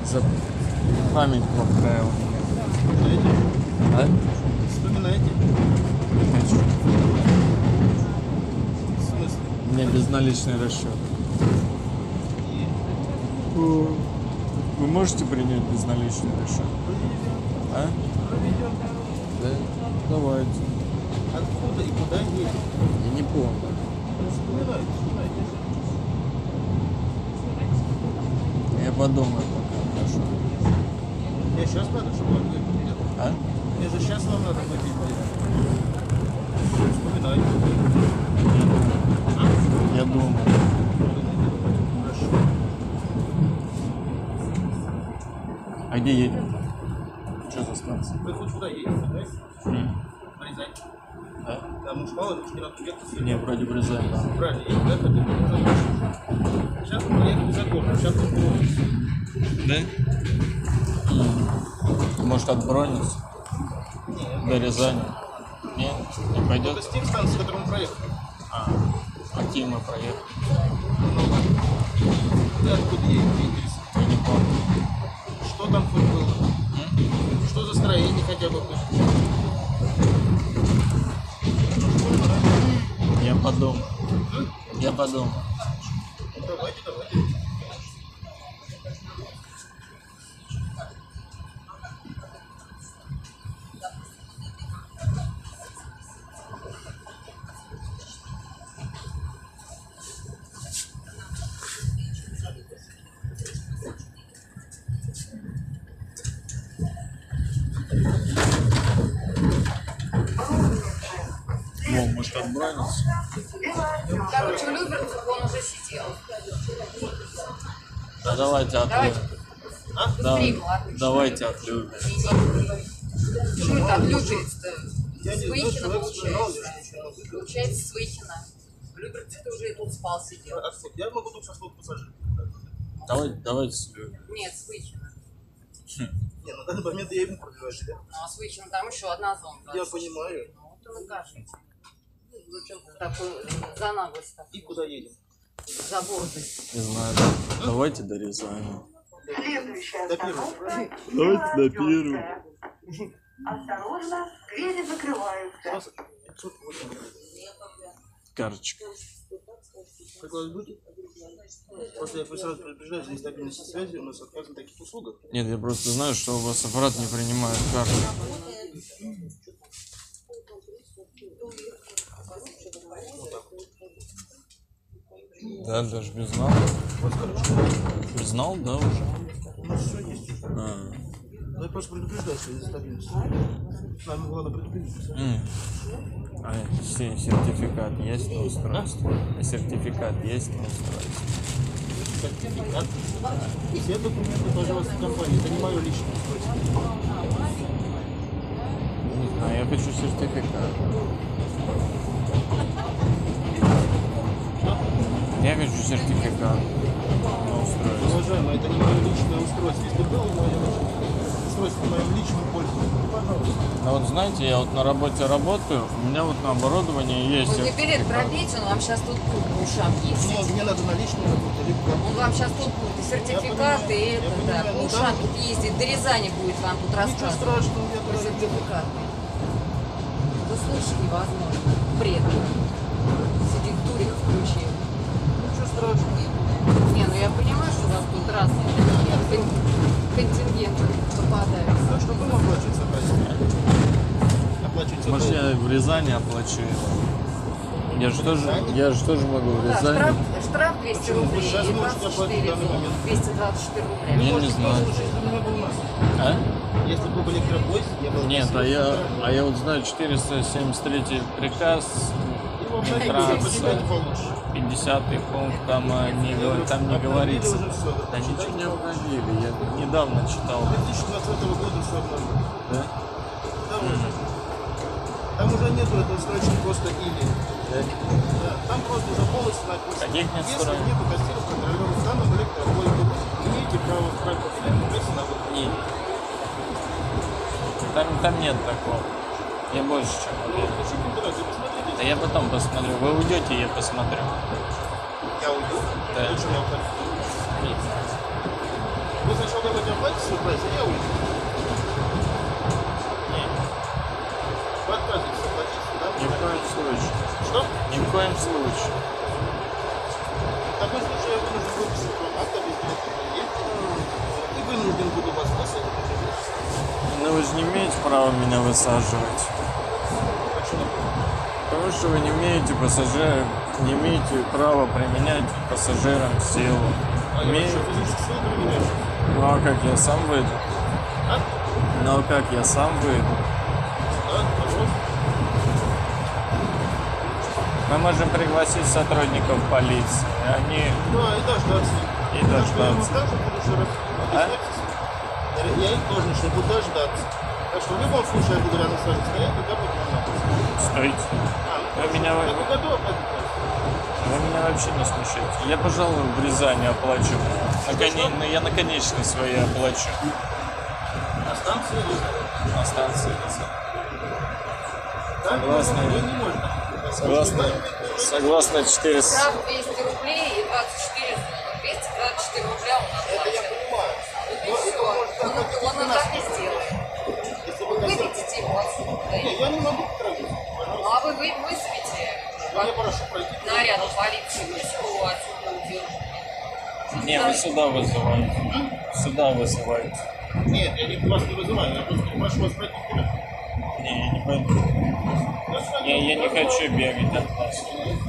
За память плохая у меня. Вспоминайте. А? Вспоминайте. Хочу. В смысле? У меня безналичный расчет. И Вы можете принять безналичный расчет? А? проведем. Да? Давайте. Откуда и куда едем? Я не помню. Вспоминайте, вспоминайте. Я подумаю пока, хорошо. Мне сейчас надо, чтобы вам выпить. А? Мне же сейчас вам надо выпить. Вспоминайте. Я думаю. Хорошо. А где едем? Что за станция? Вы хоть куда едете, да? В Рязань. Да? Да, муж мало, муж не надо ехать. Не, вроде в Рязань, да. Правильно, едем, да, как это? Сейчас мы поедем за город, сейчас мы поедем. Да? Может отброниться? Нет. До Рязани? Нет? Не Это пойдет? с тех станций, с которых мы проехали. А, какие мы проехали? Вы откуда едете, интересно? Я не помню. Что там хоть было? Что за строение хотя бы было? Я подумаю. Я подумаю. Давайте, давайте. Во, может отброниться? Короче, Люберцев, он уже сидел. Да давайте Давайте. отлюбим. А? Быстрее, молодой. Давайте отлюбим. Что это от Люберец-то? Я не знаю, Свыхина человек вспоминал, получается. Получается, Свыхина. Люберцев уже и тут спал, сидел. Я могу только со слов пассажира. Давайте слюбим. Нет, Свыхина. Не, на данный момент я ему пробиваюсь, да? Ну, а Свыхина там еще одна зона. Я понимаю. Ну, вот и вы кажете. Зачем такой за наглость И такую? куда едем? За гордость. Не знаю. Давайте до Рязани. Следующая До первого. остановка. Давайте до первого. Осторожно, двери закрываются. 508. Карточка. Как вас будет? Просто я сразу предупреждаю, за нестабильность связи у нас отказано в таких услугах. Нет, я просто знаю, что у вас аппарат не принимает карту. Да, даже без знал. Без знал, да, уже. У нас все есть уже. А. Я просто предупреждаю, что из-за стабильности. С нами главное предупредить. А сертификат есть на устройстве? А сертификат есть на устройстве? Сертификат. Все документы, пожалуйста, компании. Это не мое личное устройство. Не знаю, я хочу сертификат. Я хочу сертификат на устройство. Уважаемый, это не мое личное устройство. Если было мое устройство в моем личном пользовании, то пожалуйста. Ну вот знаете, я вот на работе работаю, у меня вот на оборудовании есть Вы не билет сертификат. пробейте, он вам сейчас тут будет по ушам ездить. Мне надо на личную работу, либо Он вам сейчас тут будет и сертификат, и это, да, по ушам тут ездит. До Рязани будет вам тут ничего рассказывать. страшного, я Про туда не сертификат. Вы слышите, невозможно. Бред. Сидит турик включил. Ничего страшного. Не, ну я понимаю, что у вас тут разные контингенты попадаются. А что будем оплачивать заказчик? Оплачивать Может, заказчик? я в Рязани оплачу его. Я же тоже могу в Да, Рязани. штраф 200 Почему? Вы рублей сейчас и можете оплатить 24 в данный момент. 224 рубля. Я не Можете знаю. послушать, если бы не был у нас. А? Если бы был электропоезд, я был... Нет, а я вот знаю 473 приказ, Его оплатить, Транспорт. получше. 50-й пункт, там не говорится. Да ничего не обновили, я недавно читал. 2020 года все обновили. Да? Да, уже. Там уже нету этого строчки просто или. Да? Да, там просто уже полностью написано. Каких нет Если строк? не покостилось контролируем данным электропоезда, имеете право вправить последний пресс на выход. Нет. Там нет такого. Я больше чем уверен. Почему, дорогие, посмотрите. Да я потом посмотрю. Вы уйдете, я посмотрю. Я уйду. Да. Лучше я ухожу. Нет. Вы сначала давайте оплатите свой прайс, а я уйду. Нет. Вы отказываетесь оплатить, да? Ни в коем случае. Что? Ни в коем случае. В таком случае я вынужден выписать вам акт об избирательном и вынужден буду вас высадить. Но вы же не имеете права меня высаживать. Почему? Потому что вы не имеете права применять к пассажирам силу. А я что, физически силу применяю? Ну а как я сам выйду? А? Ну а как я сам выйду? Да, пожалуйста. Мы можем пригласить сотрудников полиции. Они Да, и дождаться. и Я вам дождаться. также буду еще раз объяснять. Я их должен еще буду дождаться. Так что в любом случае я буду рядом с вами стоять, когда буду намного. Стойте. Вы меня, Я не готов оплатить. вы меня вообще не смущаете. Я, пожалуй, в Рязани оплачу. Я на конечной своей оплачу. На станции или На станции Рязань. там Согласна. вы не можете. Согласно 400. Штраф 200 рублей и 24, 224 рубля у нас Это я платят. понимаю. И все. Он так и сделает. Если вы хотите... Выведите его отсюда. да? Не, я не могу травить. Пожалуйста. А вы вызовите Я прошу пройти. наряд полиции, пусть его отсюда удержат. Не, вы сюда вызываете. Сюда вызываете. Нет, я вас не вызываю. Я просто прошу вас пройти вперед. Не, я не пойду. Я не хочу бегать от вас.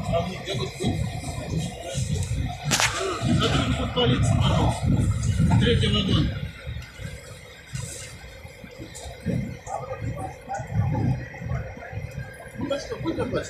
Сотрудник полиции, пожалуйста. Третий вагон. Ну так что, будете оплачивать?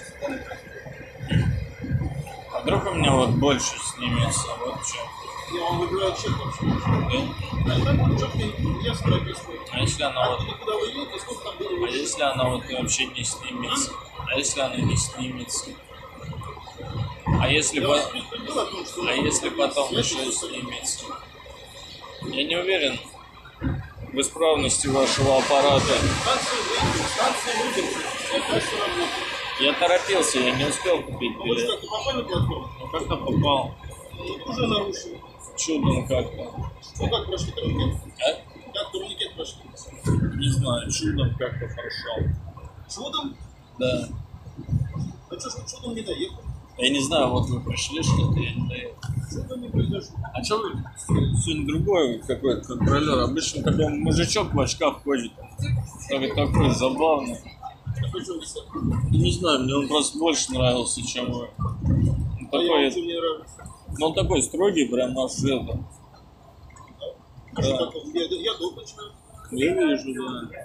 А вдруг у меня вот больше снимется? Вот что. Я вам выбираю чек вообще. А так, чек я прописываю. А если она вот... Куда вы идете, сколько там было А выше? если она вот вообще не снимется? А если она не снимется? А если, Я по- вас предупредил о том, что... а если потом Я еще сейчас- снимется? Я не уверен в исправности вашего аппарата. Станция выйдет. Я кассу работаю. Я торопился, я не успел купить Ну, вы билет. что, попали на платформу? Ну как-то попал. Ну, уже нарушили. Чудом как-то. Ну, как прошли турникет? А? Как турникет прошли? Не знаю, чудом как-то прошел. Чудом? Да. А что ж вы чудом не доехали? Я не знаю, вот вы пришли, что-то я не доехал. Чудом не произошло. А что вы сегодня другой какой-то контролер? Обычно такой мужичок в очках ходит. Такой забавный. Какой же он висел? Не знаю, мне он просто больше нравился, чем вы. Он А я такой, вообще не нравится. ну, он такой строгий, прям аж это. А что такое? Я добрый человек. Я вижу, да.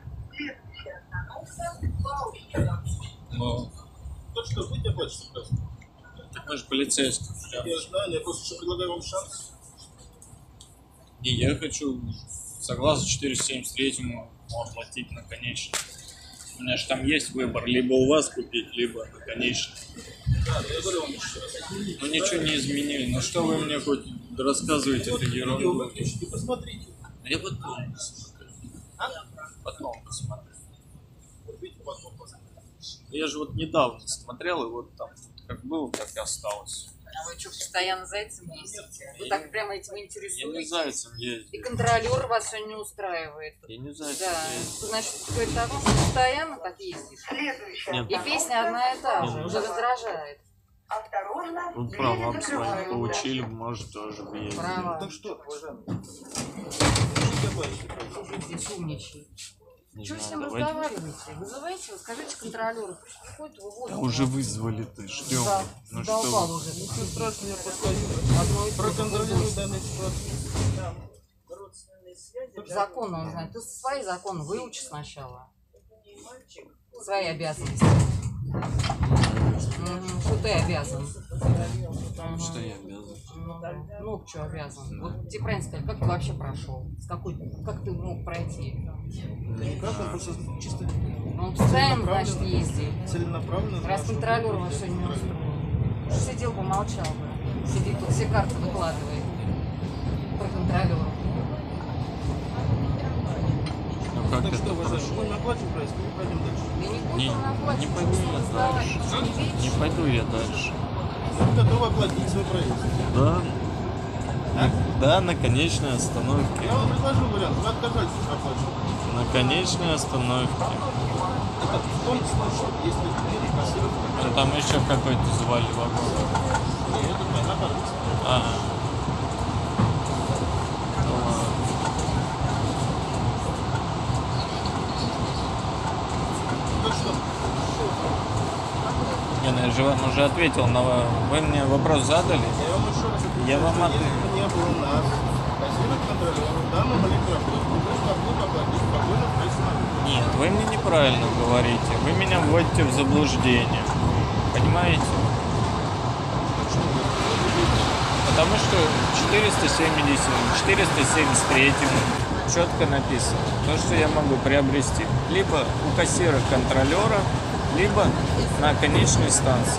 Ну, Так что, будете оплачивать просто. так мы же полицейский. Я знаю, я просто еще предлагаю вам шанс. Не, я хочу, согласно 473-му, оплатить на конечный. У меня же там есть выбор, либо у вас купить, либо на конечный. Да, я говорю вам еще раз. Ну ничего не изменили. Ну что вы мне хоть рассказываете Вот эту видео ерунду? выключите, посмотрите. Я потом посмотрю. А? Потом посмотрю. Вот видите, потом посмотрите. Я же вот недавно смотрел, и вот там как было, так и осталось. А вы что, постоянно зайцем ездите? Вы так прямо этим Я не интересуетесь? зайцем И ездил. контролер вас все не устраивает. Я не зайцем Да. ездил. Значит, говорит о том, что постоянно так ездишь. Следующая Нет. И песня одна и та же, Нет. уже раздражает. Осторожно, Вы двери права свои закрываются. получили, может тоже бы ездить. Право. Так что, уважаемые, будете оплачивать просто. Слушай, здесь умничай. Не Что вы с знаю, ним давайте. разговариваете? Вызывайте его, скажите контролеру. Пусть приходит, выводит. Да уже вызвали ты, ждем. Да, Ну задолбал что уже. Ничего страшного, я постою. Одно и то же. Проконтролирую данную ситуацию. Законы он знает. Ты свои законы выучи сначала. Свои обязанности. Что ты обязан? вы? Что я обязан? Ну, что обязан? Вот тебе правильно сказали, как ты вообще прошел? Как ты мог пройти? Никак, он просто чисто Ну, он постоянно, значит, ездит. целенаправленно. Раз контролер вас сегодня не устроил. Сидел бы, молчал бы. Сидит тут, все карты выкладывает. Про контролера. Ну как Так это что, уважаемые, прошло? мы оплатим прайс, мы пойдем дальше. Я не буду Не, наплачивать, не пойду я сдавать. дальше. Не видишь? Не пойду я дальше. Мы готовы оплатить свой проезд. Да? Да, на конечной остановке. Я вам предложил вариант, вы отказались от оплачивания. На конечной остановке. Это в том случае, если клиент кассирует. А там еще какой-то звали вагон. Нет, это моя напарница. А. Ну ладно. Ну что? Не, ну я же вам уже ответил на... Вы мне вопрос задали? Я вам еще раз отвечаю, Я вам что ответил. если бы не было нас, кассирует контролер, данным электропостом, вы смогли оплатить спокойно в профессионале. Нет, вы мне неправильно говорите. Вы меня вводите в заблуждение. Понимаете? Потому что 473 четко написано. То, что я могу приобрести либо у кассира-контролера, либо на конечной станции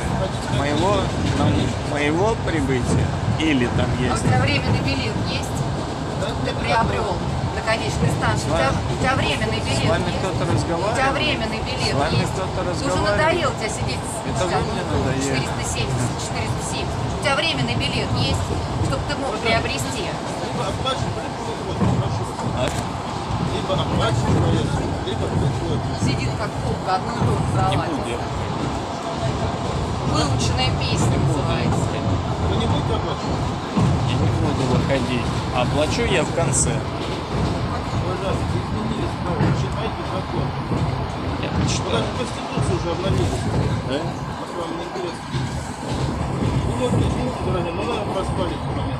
моего прибытия. Или там А у есть. тебя временный билет есть? Ты приобрел на конечной станции. У тебя временный билет С вами есть? кто-то У тебя разговаривает? временный билет С вами есть? кто-то Уже разговаривает? надоел тебя сидеть. Это вы мне надоели. 470, 407. У тебя временный билет есть, чтобы ты мог приобрести? Либо оплачиваем, либо выходим, прошу вас. А? Либо оплачиваем, либо выходим. Сидит как кубка, одну руку в Не кровати. буду я. Выученная песня называется. Вы не будете оплачивать? Я не буду выходить. Оплачу я в конце. Пожалуйста, изменились правила, читайте закон. Я Вы почитаю. даже Конституцию уже обновили. Да? Вот вам не интересно. Ну, может, извините, дорогие, но надо проспали в момент.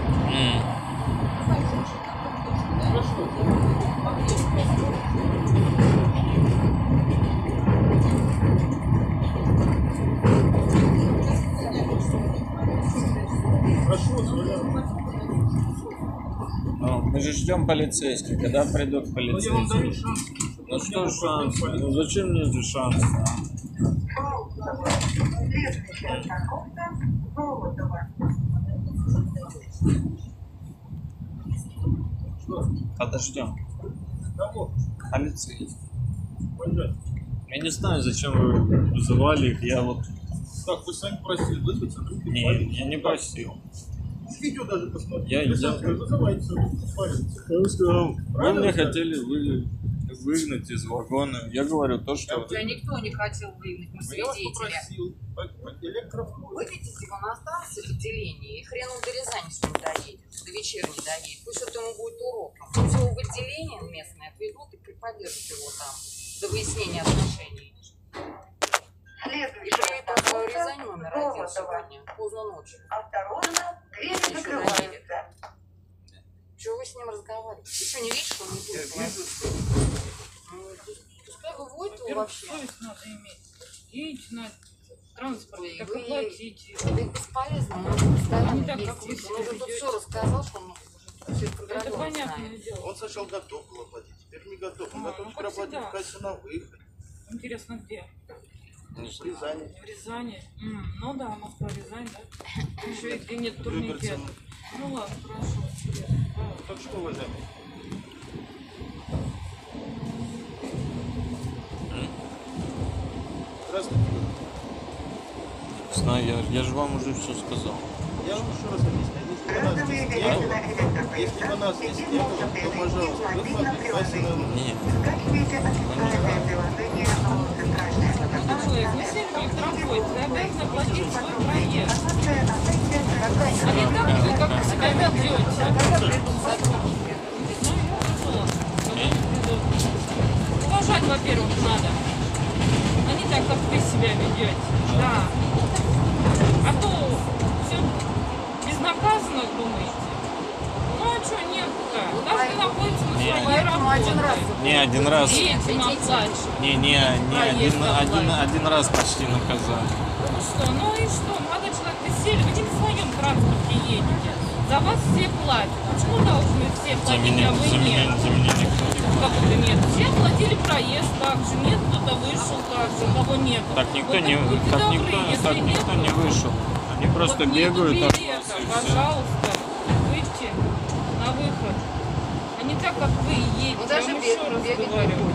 Прошу. Прошу вас, пожалуйста. Ну, мы же ждем полицейских. Когда придут Но я вам даю полицейские? шанс. Ну что шанс? Ну зачем мне эти шансы? Следующая остановка Золотова. Что? Подождем. Кого? Полицейских. Пожалуйста. Я не знаю, зачем вы вызывали их. Я вот... Так, вы сами просили вызвать сотрудника Не, полиции. я не просил. Видео даже посмотрите. Я- Вызывайте сотрудника полиции. Я сказал, вы Правильно мне сказали? хотели выгнать из вагона. Я говорю то, что... Тебя никто не хотел выявить, мы Я вас свидетели. попросил электрофон. Выведите его на станцию в отделении, и хрен он до Рязани с ним доедет, до вечерней доедет. Пусть это ему будет уроком. Пусть его в отделение местное отведут и поддержат его там до выяснения отношений. И Следующая приедет в Рязань остановка номер один Золотова. сегодня, поздно ночью. Осторожно, двери Еще закрываются. Чего вы с ним разговариваете? Ты что, не видишь, что он не будет платить? Пускай выводит его вообще. Совесть надо иметь. Едете на транспорт, Ой, так вы- и платите. Да и бесполезно, он уже постоянно Не так, как вы ездит. себя Он уже тут ведете. все рассказал, что он уже все Это программировал, понятное знает. дело. Он сначала готов был оплатить, теперь не готов. Он А, готов ну, теперь как оплатить всегда. в кассе на выход. Интересно, где? В Рязани. В Рязани? Ну да, Москва, Рязань, да? Еще и где нет турникета. Ну ладно, хорошо. Так что, уважаемый? Здравствуйте. Знаю, я же вам уже все сказал. Я вам еще раз объясняю. Если бы нас здесь не было, то, пожалуйста, выплатите кассе на выход. Нет. Скачивайте официальное приложение «Центральная Человек, вы сели в электропоезд, вы обязаны оплатить свой проезд. Информация на сайте А не так, вы как вы себя ведете. Когда придут сотрудники? Уважать, во-первых, надо. А не так, как вы себя ведете. Да. А то все безнаказанно думаете. Ну а что нет-то? Каждый находится на своей Поэтому один раз работе. Не один раз. Детям оплачивать. Не один раз почти наказали. Ну что, молодой человек, вы сели, вы не в своем транспорте едете. За вас все платят. Почему должны все За платить, меня а вы нет? никто не платит. Как это нет? Все платили проезд так же, нет, кто-то вышел так же, кого нет. Так никто Вот не, будьте так добры, никто, если так нет, никто не вышел. Они просто вот бегают. нету от билета, вас, и всё. пожалуйста, выйти на выход. А не так, как вы едете. Он даже я вам еще раз бегать не говорю. хочет. Без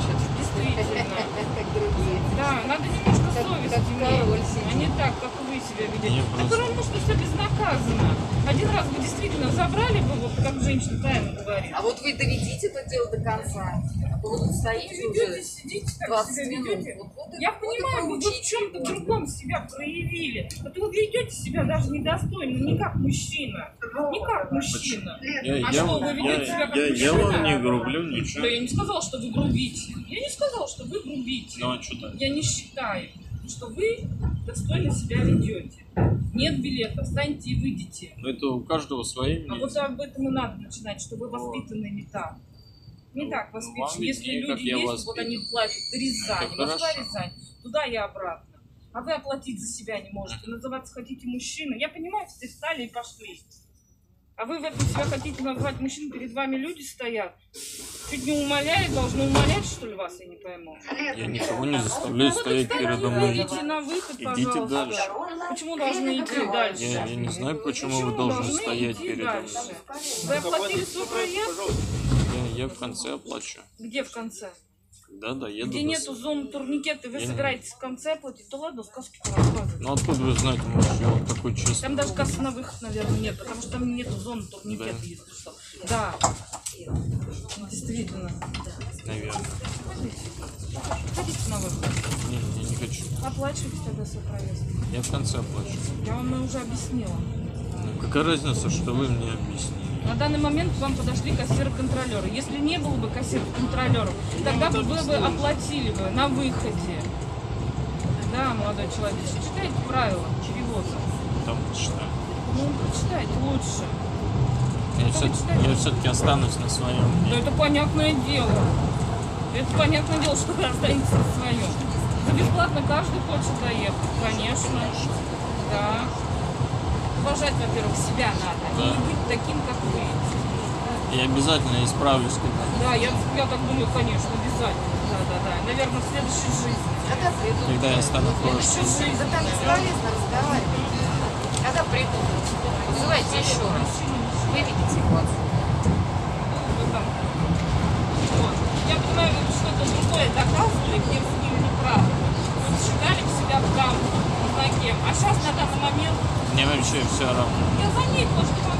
действительно. Как другие. Да, надо немножко Как- совести как король иметь, сидит. а не так, как вы себя ведете. Я Да просто- потому что все безнаказанно. Один раз бы действительно забрали бы, вот как женщина правильно говорит. А вот вы доведите это дело до конца. А то вы тут стоите Ведете, уже сидите, так 20 себя минут. ведете. Вот Я и понимаю, вы в поучите чем-то его. другом себя проявили. А то вы ведете себя даже недостойно, не как мужчина. Не как мужчина. А что, вы ведете себя как я мужчина? вам не грублю, Да ничего. я не сказала, что вы грубите. Я не сказала, что вы грубите. Ну а что так? Я не считаю, что вы достойно себя ведете. Нет билета, встаньте и выйдите. Ну это у каждого свои А мнения. вот об этом и надо начинать, что вы воспитаны не так. Не Ну, так ну, воспитаны. вам Если виднее, как люди я есть, вот они воспитан. платят Рязань, Это Москва, хорошо. Рязань, туда и обратно. А вы оплатить за себя не можете. Называться хотите мужчина. Я понимаю, все встали и пошли. А вы в этом себя хотите назвать мужчиной, перед вами люди стоят. Чуть не умоляют, должны умолять, что ли, вас, я не пойму. Я никого не заставляю стоять передо мной. Идите на выход, Идите пожалуйста. дальше. Почему должны идти дальше? Я не знаю, почему вы должны стоять идти передо дальше? мной. Вы оплатили свой проезд? Я в конце оплачу. Где в конце? Когда доеду Где до нету зоны турникета, вы Я не- собираетесь в конце оплатить, то ладно, сказки рассказывать. Ну откуда вы знаете, может, я вот такой честный. Там даже кассы на выход, наверное, нет, потому что там нету зоны турникета, Да. если что. Да. Действительно. Наверное. Ходите на выход. Не, я не хочу. Оплачивайте тогда свой проезд. Я в конце оплачу. Я вам уже объяснила. Ну, какая разница, что вы мне объяснили? На данный момент к вам подошли кассиры-контролеры. Если не было бы кассиров-контролеров, тогда бы вы бы оплатили бы на выходе. Да, молодой человек, читайте правила перевоза. Там почитаю. Ну, прочитайте лучше. Я все-таки останусь на своем Да мнении. это понятное дело. Это понятное дело, что вы останетесь на своем. За бесплатно каждый хочет доехать, конечно. Да. Уважать, во-первых, себя надо. Да. Не быть таким, как вы. Я обязательно исправлюсь когда. Да, я так думаю, конечно, обязательно. Да. Наверное, в следующей жизни. Когда придут? Когда я стану В прошлым. следующей жизни. Да там бесполезно разговаривать. Когда придут? Вызывайте еще раз. Выведите его отсюда. Вот там. Вот. Я понимаю, вы что-то другое доказывали, где вы были неправы. Вы считали себя там, не знаю кем. А сейчас на данный момент Мне вообще все равно. я заметила, что